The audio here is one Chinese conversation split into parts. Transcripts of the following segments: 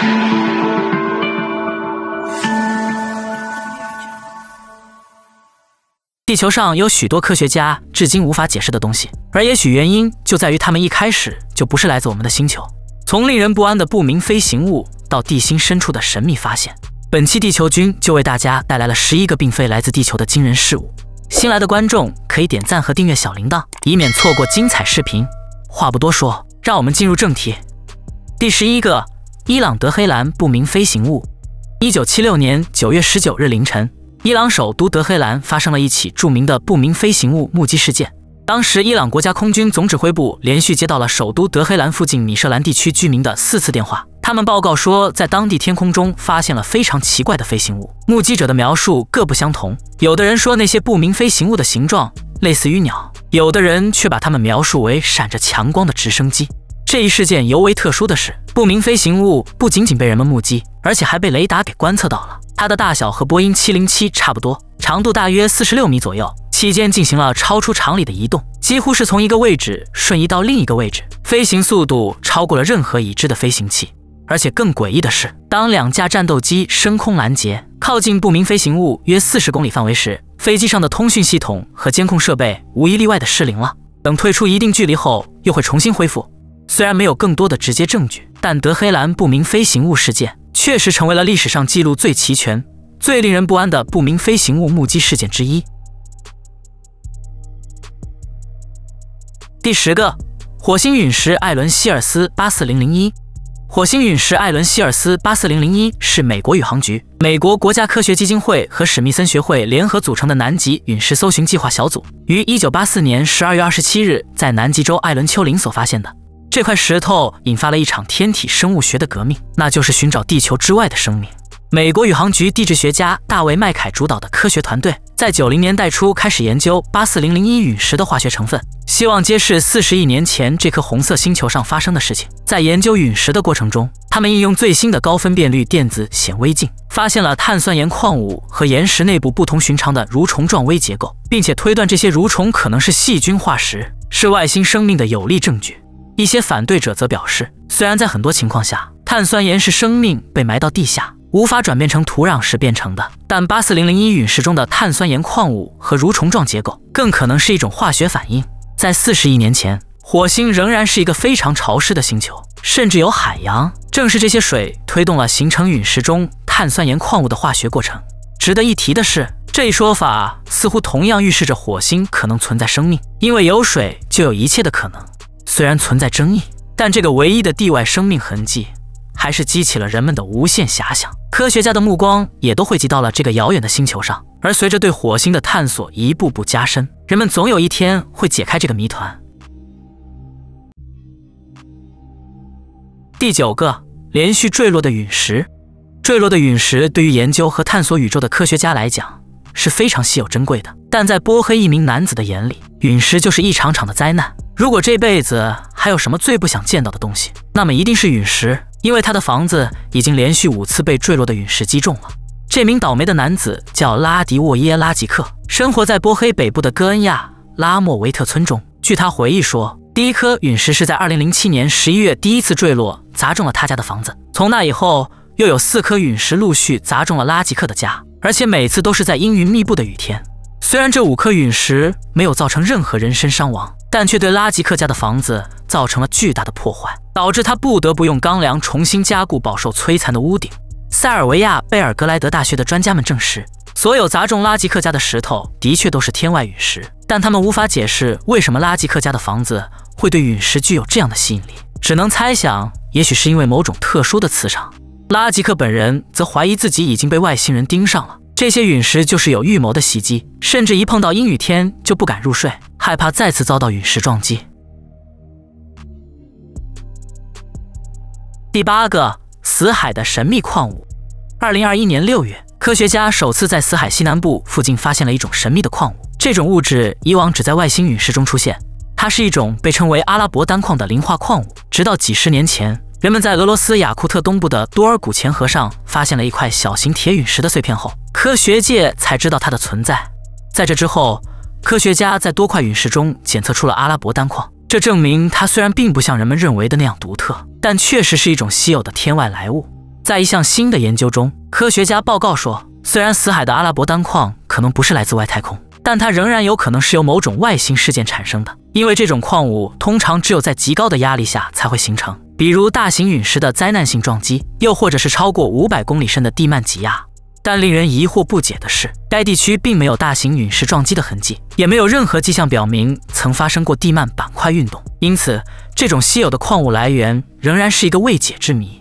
地球上有许多科学家至今无法解释的东西，而也许原因就在于他们一开始就不是来自我们的星球。从令人不安的不明飞行物到地心深处的神秘发现，本期地球君就为大家带来了11个并非来自地球的惊人事物。新来的观众可以点赞和订阅小铃铛，以免错过精彩视频。话不多说，让我们进入正题。第11个，伊朗德黑兰不明飞行物。1976年9月19日凌晨，伊朗首都德黑兰发生了一起著名的不明飞行物目击事件。当时，伊朗国家空军总指挥部连续接到了首都德黑兰附近米舍兰地区居民的4次电话，他们报告说，在当地天空中发现了非常奇怪的飞行物。目击者的描述各不相同，有的人说那些不明飞行物的形状类似于鸟，有的人却把它们描述为闪着强光的直升机。这一事件尤为特殊的是，不明飞行物不仅仅被人们目击，而且还被雷达给观测到了。它的大小和波音707差不多，长度大约46米左右，期间进行了超出常理的移动，几乎是从一个位置瞬移到另一个位置，飞行速度超过了任何已知的飞行器。而且更诡异的是，当2架战斗机升空拦截，靠近不明飞行物约40公里范围时，飞机上的通讯系统和监控设备无一例外的失灵了。等退出一定距离后，又会重新恢复。虽然没有更多的直接证据，但德黑兰不明飞行物事件确实成为了历史上记录最齐全、最令人不安的不明飞行物目击事件之一。第10个，火星陨石艾伦希尔斯84001。火星陨石艾伦希尔斯84001是美国宇航局、美国国家科学基金会和史密森学会联合组成的南极陨石搜寻计划小组，于1984年12月27日在南极洲艾伦丘陵所发现的。这块石头引发了一场天体生物学的革命，那就是寻找地球之外的生命。美国宇航局地质学家大卫·麦凯主导的科学团队在90年代初开始研究84001陨石的化学成分，希望揭示40亿年前这颗红色星球上发生的事情。在研究陨石的过程中，他们应用最新的高分辨率电子显微镜，发现了碳酸盐矿物和岩石内部不同寻常的蠕虫状微结构，并且推断这些蠕虫可能是细菌化石，是外星生命的有力证据。一些反对者则表示，虽然在很多情况下，碳酸盐是生命被埋到地下，无法转变成土壤时变成的，但84001陨石中的碳酸盐矿物和蠕虫状结构更可能是一种化学反应。在40亿年前，火星仍然是一个非常潮湿的星球，甚至有海洋，正是这些水推动了形成陨石中碳酸盐矿物的化学过程。值得一提的是，这一说法似乎同样预示着火星可能存在生命，因为有水就有一切的可能。虽然存在争议，但这个唯一的地外生命痕迹还是激起了人们的无限遐想。科学家的目光也都汇集到了这个遥远的星球上，而随着对火星的探索一步步加深，人们总有一天会解开这个谜团。第9个，连续坠落的陨石。坠落的陨石对于研究和探索宇宙的科学家来讲是非常稀有珍贵的，但在波黑一名男子的眼里，陨石就是一场场的灾难。如果这辈子还有什么最不想见到的东西，那么一定是陨石，因为他的房子已经连续5次被坠落的陨石击中了。这名倒霉的男子叫拉迪沃耶拉吉克，生活在波黑北部的戈恩亚拉莫维特村中。据他回忆说，第一颗陨石是在2007年11月第一次坠落，砸中了他家的房子。从那以后，又有4颗陨石陆续砸中了拉吉克的家，而且每次都是在阴云密布的雨天。虽然这5颗陨石没有造成任何人身伤亡，但却对拉吉克家的房子造成了巨大的破坏，导致他不得不用钢梁重新加固饱受摧残的屋顶。塞尔维亚贝尔格莱德大学的专家们证实，所有砸中拉吉克家的石头的确都是天外陨石，但他们无法解释为什么拉吉克家的房子会对陨石具有这样的吸引力，只能猜想，也许是因为某种特殊的磁场。拉吉克本人则怀疑自己已经被外星人盯上了，这些陨石就是有预谋的袭击，甚至一碰到阴雨天就不敢入睡，害怕再次遭到陨石撞击。第8个，死海的神秘矿物。2021年6月，科学家首次在死海西南部附近发现了一种神秘的矿物，这种物质以往只在外星陨石中出现，它是一种被称为阿拉伯单矿的磷化矿物。直到几十年前，人们在俄罗斯雅库特东部的多尔古钱河上发现了一块小型铁陨石的碎片后，科学界才知道它的存在。在这之后，科学家在多块陨石中检测出了阿拉伯单矿，这证明它虽然并不像人们认为的那样独特，但确实是一种稀有的天外来物。 在一项新的研究中，科学家报告说，虽然死海的阿拉伯单矿可能不是来自外太空，但它仍然有可能是由某种外星事件产生的，因为这种矿物通常只有在极高的压力下才会形成，比如大型陨石的灾难性撞击，又或者是超过500公里深的地幔挤压。但令人疑惑不解的是，该地区并没有大型陨石撞击的痕迹，也没有任何迹象表明曾发生过地幔板块运动，因此这种稀有的矿物来源仍然是一个未解之谜。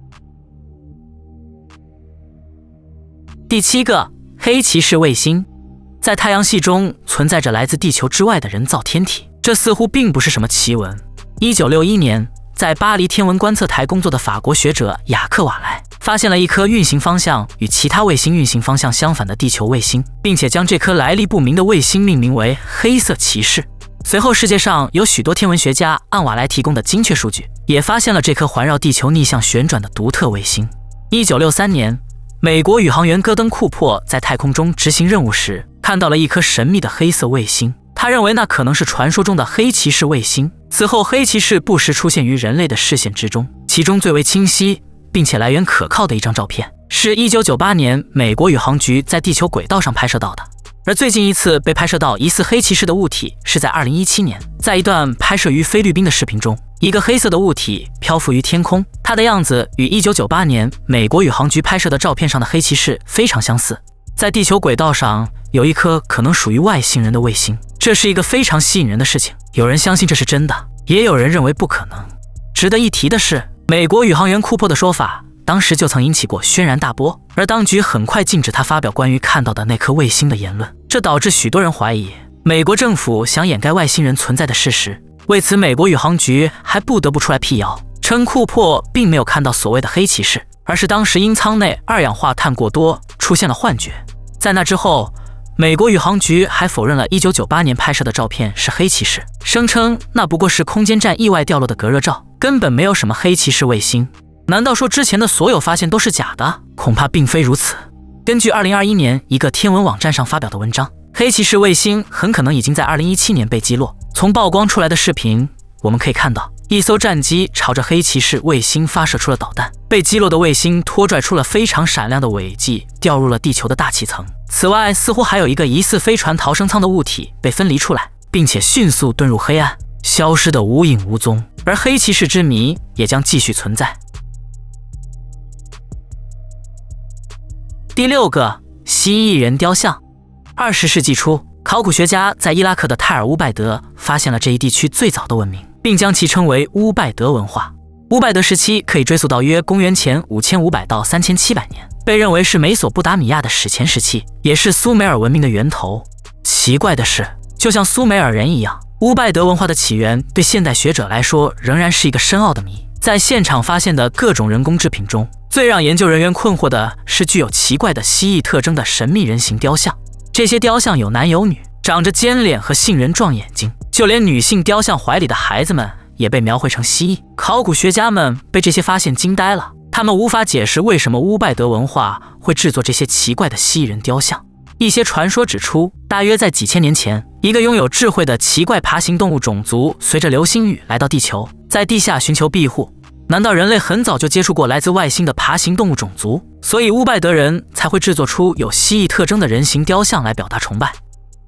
第7个，黑骑士卫星。在太阳系中存在着来自地球之外的人造天体，这似乎并不是什么奇闻。1961年，在巴黎天文观测台工作的法国学者雅克瓦莱发现了一颗运行方向与其他卫星运行方向相反的地球卫星，并且将这颗来历不明的卫星命名为黑色骑士。随后，世界上有许多天文学家按瓦莱提供的精确数据，也发现了这颗环绕地球逆向旋转的独特卫星。1963年，美国宇航员戈登·库珀在太空中执行任务时，看到了一颗神秘的黑色卫星，他认为那可能是传说中的黑骑士卫星。此后，黑骑士不时出现于人类的视线之中，其中最为清晰并且来源可靠的一张照片，是1998年美国宇航局在地球轨道上拍摄到的。而最近一次被拍摄到疑似黑骑士的物体是在2017年，在一段拍摄于菲律宾的视频中，一个黑色的物体漂浮于天空，它的样子与1998年美国宇航局拍摄的照片上的黑骑士非常相似。在地球轨道上有一颗可能属于外星人的卫星，这是一个非常吸引人的事情。有人相信这是真的，也有人认为不可能。值得一提的是，美国宇航员库珀的说法当时就曾引起过轩然大波，而当局很快禁止他发表关于看到的那颗卫星的言论，这导致许多人怀疑美国政府想掩盖外星人存在的事实。为此，美国宇航局还不得不出来辟谣，称库珀并没有看到所谓的黑骑士，而是当时因舱内二氧化碳过多出现了幻觉。在那之后，美国宇航局还否认了1998年拍摄的照片是黑骑士，声称那不过是空间站意外掉落的隔热罩，根本没有什么黑骑士卫星。难道说之前的所有发现都是假的？恐怕并非如此。根据2021年一个天文网站上发表的文章，黑骑士卫星很可能已经在2017年被击落。从曝光出来的视频我们可以看到，一艘战机朝着黑骑士卫星发射出了导弹，被击落的卫星拖拽出了非常闪亮的尾迹，掉入了地球的大气层。此外，似乎还有一个疑似飞船逃生舱的物体被分离出来，并且迅速遁入黑暗，消失得无影无踪。而黑骑士之谜也将继续存在。第6个，蜥蜴人雕像。20世纪初，考古学家在伊拉克的泰尔乌拜德发现了这一地区最早的文明，并将其称为乌拜德文化。乌拜德时期可以追溯到约公元前5500到3700年，被认为是美索不达米亚的史前时期，也是苏美尔文明的源头。奇怪的是，就像苏美尔人一样，乌拜德文化的起源对现代学者来说仍然是一个深奥的谜。在现场发现的各种人工制品中，最让研究人员困惑的是具有奇怪的蜥蜴特征的神秘人形雕像。这些雕像有男有女，长着尖脸和杏仁状眼睛，就连女性雕像怀里的孩子们也被描绘成蜥蜴。考古学家们被这些发现惊呆了，他们无法解释为什么乌拜德文化会制作这些奇怪的蜥蜴人雕像。一些传说指出，大约在几千年前，一个拥有智慧的奇怪爬行动物种族随着流星雨来到地球，在地下寻求庇护。难道人类很早就接触过来自外星的爬行动物种族，所以乌拜德人才会制作出有蜥蜴特征的人形雕像来表达崇拜？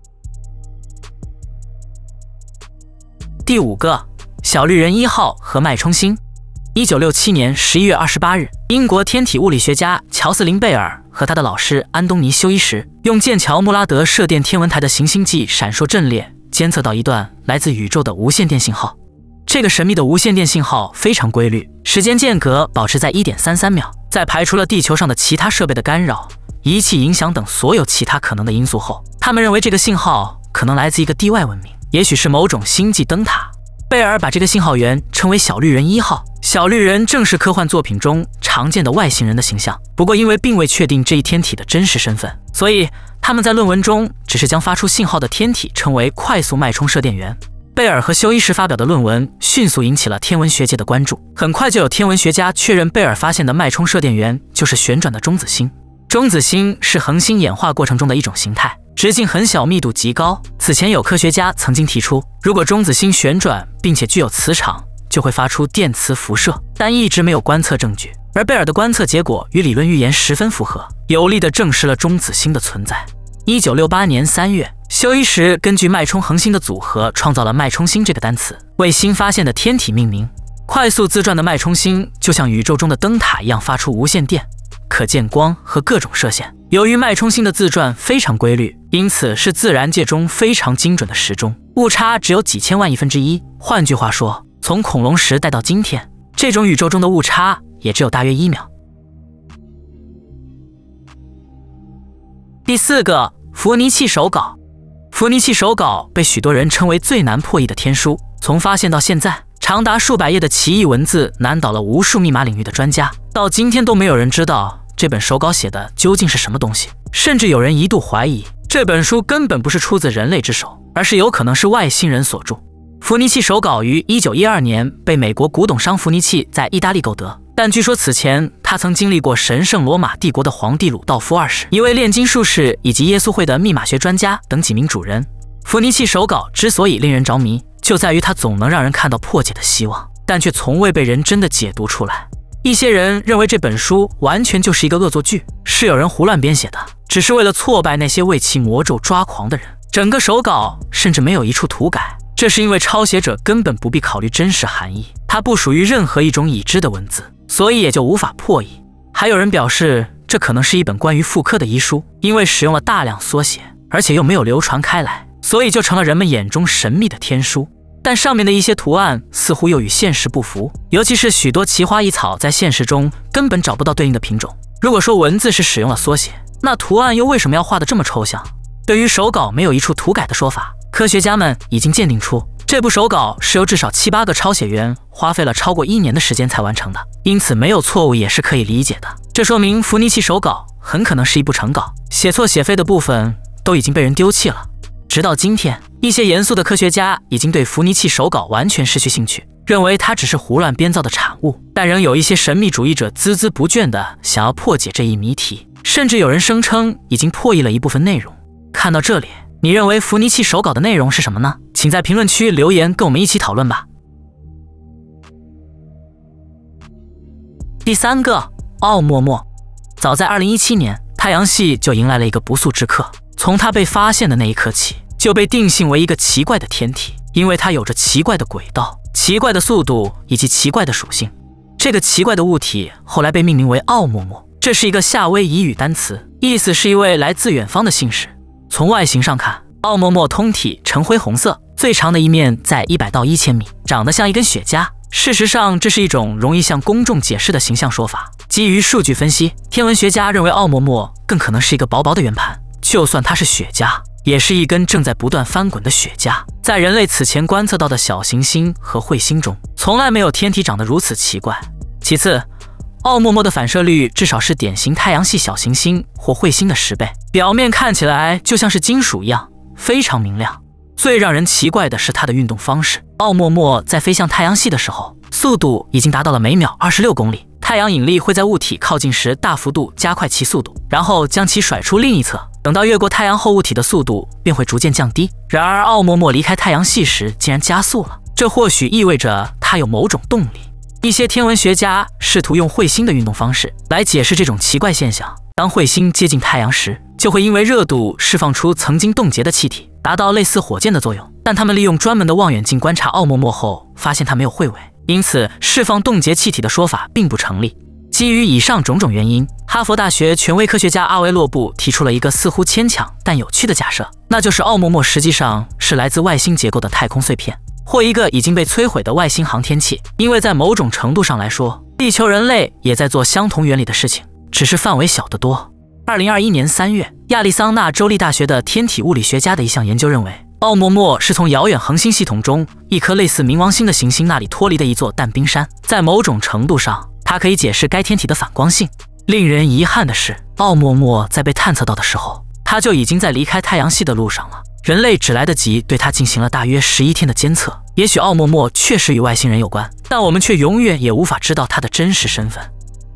第5个，小绿人1号和脉冲星。1967年11月28日，英国天体物理学家乔斯林·贝尔和他的老师安东尼·休伊什用剑桥穆拉德射电天文台的行星际闪烁阵列监测到一段来自宇宙的无线电信号。这个神秘的无线电信号非常规律，时间间隔保持在 1.33 秒。在排除了地球上的其他设备的干扰、仪器影响等所有其他可能的因素后，他们认为这个信号可能来自一个地外文明，也许是某种星际灯塔。贝尔把这个信号源称为小绿人1号。小绿人正是科幻作品中常见的外星人的形象，不过因为并未确定这一天体的真实身份，所以他们在论文中只是将发出信号的天体称为快速脉冲射电源。贝尔和休伊什发表的论文迅速引起了天文学界的关注，很快就有天文学家确认贝尔发现的脉冲射电源就是旋转的中子星。中子星是恒星演化过程中的一种形态，直径很小，密度极高。此前有科学家曾经提出，如果中子星旋转并且具有磁场，就会发出电磁辐射，但一直没有观测证据。 而贝尔的观测结果与理论预言十分符合，有力地证实了中子星的存在。1968年3月，休伊什根据脉冲恒星的组合创造了脉冲星这个单词，为新发现的天体命名。快速自转的脉冲星就像宇宙中的灯塔一样发出无线电，可见光和各种射线。由于脉冲星的自转非常规律，因此是自然界中非常精准的时钟，误差只有几千万亿分之一。换句话说，从恐龙时代到今天，这种宇宙中的误差也只有大约1秒。第4个，伏尼契手稿。伏尼契手稿被许多人称为最难破译的天书，从发现到现在，长达数百页的奇异文字难倒了无数密码领域的专家，到今天都没有人知道这本手稿写的究竟是什么东西。甚至有人一度怀疑，这本书根本不是出自人类之手，而是有可能是外星人所著。伏尼契手稿于1912年被美国古董商伏尼契在意大利购得，但据说此前他曾经历过神圣罗马帝国的皇帝鲁道夫2世、一位炼金术士以及耶稣会的密码学专家等几名主人。伏尼契手稿之所以令人着迷，就在于它总能让人看到破解的希望，但却从未被人真的解读出来。一些人认为这本书完全就是一个恶作剧，是有人胡乱编写的，只是为了挫败那些为其魔咒抓狂的人。整个手稿甚至没有一处涂改，这是因为抄写者根本不必考虑真实含义，它不属于任何一种已知的文字，所以也就无法破译。还有人表示，这可能是一本关于妇科的医书，因为使用了大量缩写，而且又没有流传开来，所以就成了人们眼中神秘的天书。但上面的一些图案似乎又与现实不符，尤其是许多奇花异草在现实中根本找不到对应的品种。如果说文字是使用了缩写，那图案又为什么要画得这么抽象？对于手稿没有一处涂改的说法，科学家们已经鉴定出这部手稿是由至少7、8个抄写员花费了超过1年的时间才完成的，因此没有错误也是可以理解的。这说明伏尼契手稿很可能是一部成稿，写错写废的部分都已经被人丢弃了。直到今天，一些严肃的科学家已经对伏尼契手稿完全失去兴趣，认为它只是胡乱编造的产物，但仍有一些神秘主义者孜孜不倦地想要破解这一谜题，甚至有人声称已经破译了一部分内容。看到这里，你认为伏尼契手稿的内容是什么呢？请在评论区留言跟我们一起讨论吧。第3个，奥默默。早在2017年，太阳系就迎来了一个不速之客，从它被发现的那一刻起，就被定性为一个奇怪的天体，因为它有着奇怪的轨道、奇怪的速度以及奇怪的属性。这个奇怪的物体后来被命名为奥默默，这是一个夏威夷语单词，意思是一位来自远方的信使。从外形上看，奥默默通体呈灰红色，最长的一面在100到1000米，长得像一根雪茄。事实上，这是一种容易向公众解释的形象说法。基于数据分析，天文学家认为奥默默更可能是一个薄薄的圆盘，就算它是雪茄，也是一根正在不断翻滚的雪茄。在人类此前观测到的小行星和彗星中，从来没有天体长得如此奇怪。其次，奥默默的反射率至少是典型太阳系小行星或彗星的10倍，表面看起来就像是金属一样，非常明亮。最让人奇怪的是它的运动方式。奥默默在飞向太阳系的时候，速度已经达到了每秒26公里。太阳引力会在物体靠近时大幅度加快其速度，然后将其甩出另一侧。等到越过太阳后，物体的速度便会逐渐降低。然而，奥默默离开太阳系时竟然加速了，这或许意味着它有某种动力。一些天文学家试图用彗星的运动方式来解释这种奇怪现象。当彗星接近太阳时，就会因为热度释放出曾经冻结的气体，达到类似火箭的作用。但他们利用专门的望远镜观察奥默默后，发现它没有彗尾，因此释放冻结气体的说法并不成立。基于以上种种原因，哈佛大学权威科学家阿维洛布提出了一个似乎牵强但有趣的假设，那就是奥默默实际上是来自外星结构的太空碎片，或一个已经被摧毁的外星航天器。因为在某种程度上来说，地球人类也在做相同原理的事情，只是范围小得多。2021年3月，亚利桑那州立大学的天体物理学家的一项研究认为，奥默默是从遥远恒星系统中一颗类似冥王星的行星那里脱离的一座淡冰山。在某种程度上，它可以解释该天体的反光性。令人遗憾的是，奥默默在被探测到的时候，它就已经在离开太阳系的路上了。人类只来得及对它进行了大约11天的监测。也许奥默默确实与外星人有关，但我们却永远也无法知道它的真实身份。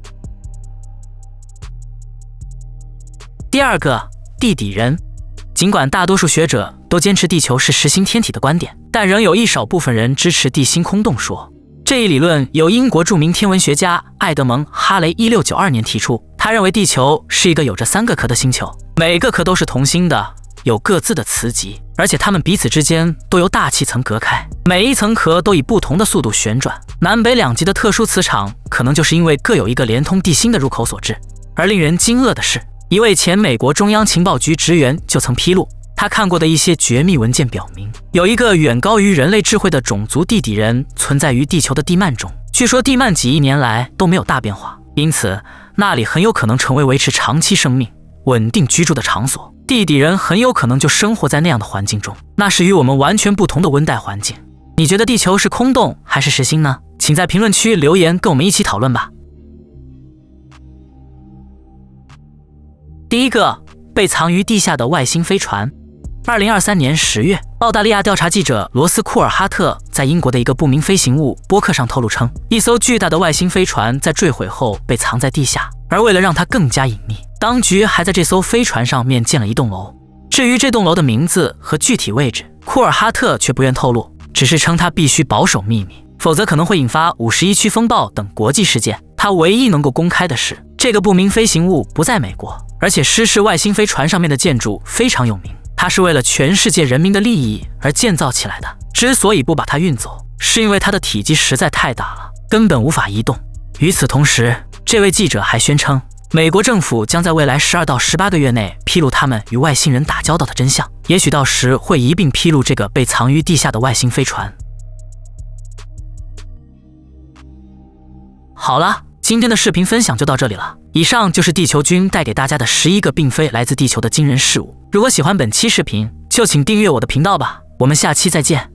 第2个，地底人。尽管大多数学者都坚持地球是实心天体的观点，但仍有一少部分人支持地心空洞说。 这一理论由英国著名天文学家爱德蒙·哈雷1692年提出。他认为地球是一个有着3个壳的星球，每个壳都是同心的，有各自的磁极，而且它们彼此之间都由大气层隔开。每一层壳都以不同的速度旋转，南北两极的特殊磁场可能就是因为各有一个连通地心的入口所致。而令人惊愕的是，一位前美国中央情报局职员就曾披露，他看过的一些绝密文件表明，有一个远高于人类智慧的种族地底人存在于地球的地幔中。据说地幔几亿年来都没有大变化，因此那里很有可能成为维持长期生命、稳定居住的场所。地底人很有可能就生活在那样的环境中，那是与我们完全不同的温带环境。你觉得地球是空洞还是实心呢？请在评论区留言跟我们一起讨论吧。第一个，被藏于地下的外星飞船。2023年10月，澳大利亚调查记者罗斯库尔哈特在英国的一个不明飞行物播客上透露称，一艘巨大的外星飞船在坠毁后被藏在地下，而为了让它更加隐秘，当局还在这艘飞船上面建了一栋楼。至于这栋楼的名字和具体位置，库尔哈特却不愿透露，只是称它必须保守秘密，否则可能会引发51区风暴等国际事件。他唯一能够公开的是，这个不明飞行物不在美国，而且失事外星飞船上面的建筑非常有名，它是为了全世界人民的利益而建造起来的。之所以不把它运走，是因为它的体积实在太大了，根本无法移动。与此同时，这位记者还宣称，美国政府将在未来12到18个月内披露他们与外星人打交道的真相，也许到时会一并披露这个被藏于地下的外星飞船。好了，今天的视频分享就到这里了。以上就是地球君带给大家的11个并非来自地球的惊人事物。如果喜欢本期视频，就请订阅我的频道吧。我们下期再见。